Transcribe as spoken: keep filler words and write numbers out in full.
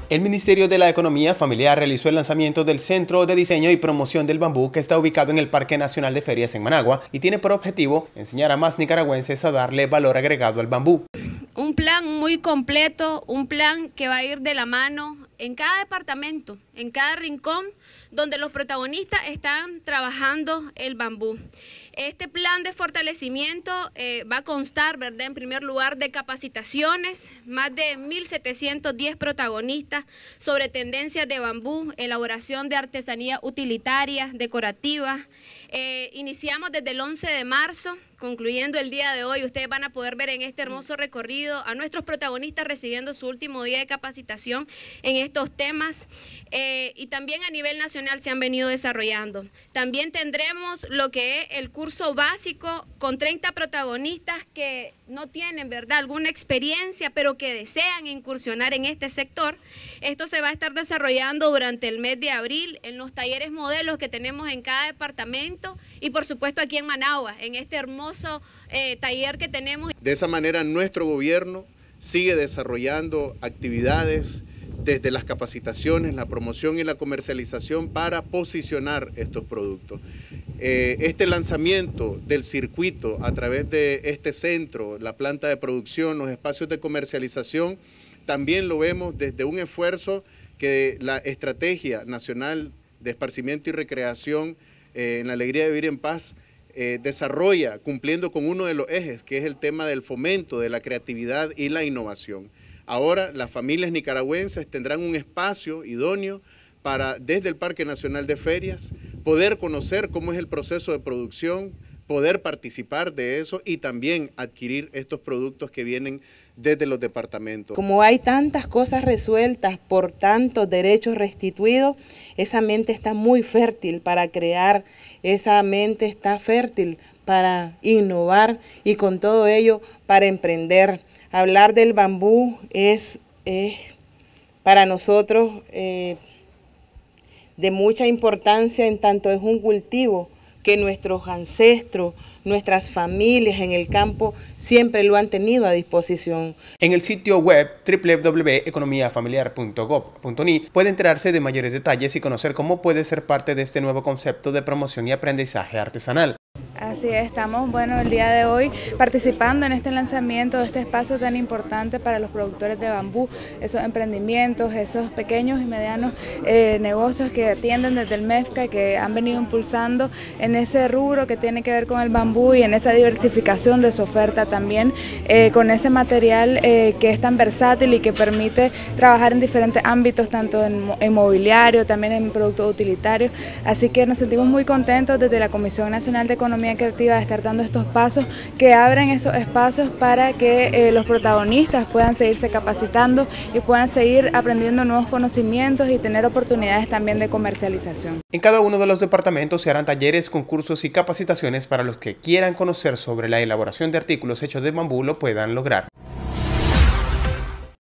El Ministerio de la Economía Familiar realizó el lanzamiento del Centro de Diseño y Promoción del Bambú, que está ubicado en el Parque Nacional de Ferias en Managua y tiene por objetivo enseñar a más nicaragüenses a darle valor agregado al bambú. Un plan muy completo, un plan que va a ir de la mano en cada departamento, en cada rincón donde los protagonistas están trabajando el bambú. Este plan de fortalecimiento eh, va a constar, ¿verdad?, en primer lugar, de capacitaciones, más de mil setecientos diez protagonistas sobre tendencias de bambú, elaboración de artesanía utilitaria, decorativa. Eh, iniciamos desde el once de marzo, concluyendo el día de hoy. Ustedes van a poder ver en este hermoso recorrido a nuestros protagonistas recibiendo su último día de capacitación en estos temas, eh, y también a nivel nacional se han venido desarrollando. También tendremos lo que es el curso básico con treinta protagonistas que no tienen, ¿verdad?, alguna experiencia, pero que desean incursionar en este sector. Esto se va a estar desarrollando durante el mes de abril en los talleres modelos que tenemos en cada departamento y por supuesto aquí en Managua, en este hermoso eh, taller que tenemos. De esa manera nuestro gobierno sigue desarrollando actividades desde las capacitaciones, la promoción y la comercialización para posicionar estos productos. Eh, este lanzamiento del circuito a través de este centro, la planta de producción, los espacios de comercialización, también lo vemos desde un esfuerzo que la Estrategia Nacional de Esparcimiento y Recreación eh, en la Alegría de Vivir en Paz eh, desarrolla, cumpliendo con uno de los ejes, que es el tema del fomento de la creatividad y la innovación. Ahora las familias nicaragüenses tendrán un espacio idóneo para, desde el Parque Nacional de Ferias, poder conocer cómo es el proceso de producción, poder participar de eso y también adquirir estos productos que vienen desde los departamentos. Como hay tantas cosas resueltas por tantos derechos restituidos, esa mente está muy fértil para crear, esa mente está fértil para innovar y con todo ello para emprender. Hablar del bambú es, es para nosotros eh, de mucha importancia, en tanto es un cultivo que nuestros ancestros, nuestras familias en el campo siempre lo han tenido a disposición. En el sitio web doble u doble u doble u punto economía familiar punto gob punto ni puede enterarse de mayores detalles y conocer cómo puede ser parte de este nuevo concepto de promoción y aprendizaje artesanal. Así es, estamos, bueno, el día de hoy participando en este lanzamiento de este espacio tan importante para los productores de bambú, esos emprendimientos, esos pequeños y medianos eh, negocios que atienden desde el MEFCA, que han venido impulsando en ese rubro que tiene que ver con el bambú y en esa diversificación de su oferta también, eh, con ese material eh, que es tan versátil y que permite trabajar en diferentes ámbitos, tanto en, en mobiliario, también en productos utilitarios. Así que nos sentimos muy contentos desde la Comisión Nacional de Economía Creativa de estar dando estos pasos que abren esos espacios para que eh, los protagonistas puedan seguirse capacitando y puedan seguir aprendiendo nuevos conocimientos y tener oportunidades también de comercialización. En cada uno de los departamentos se harán talleres, concursos y capacitaciones para los que quieran conocer sobre la elaboración de artículos hechos de bambú lo puedan lograr.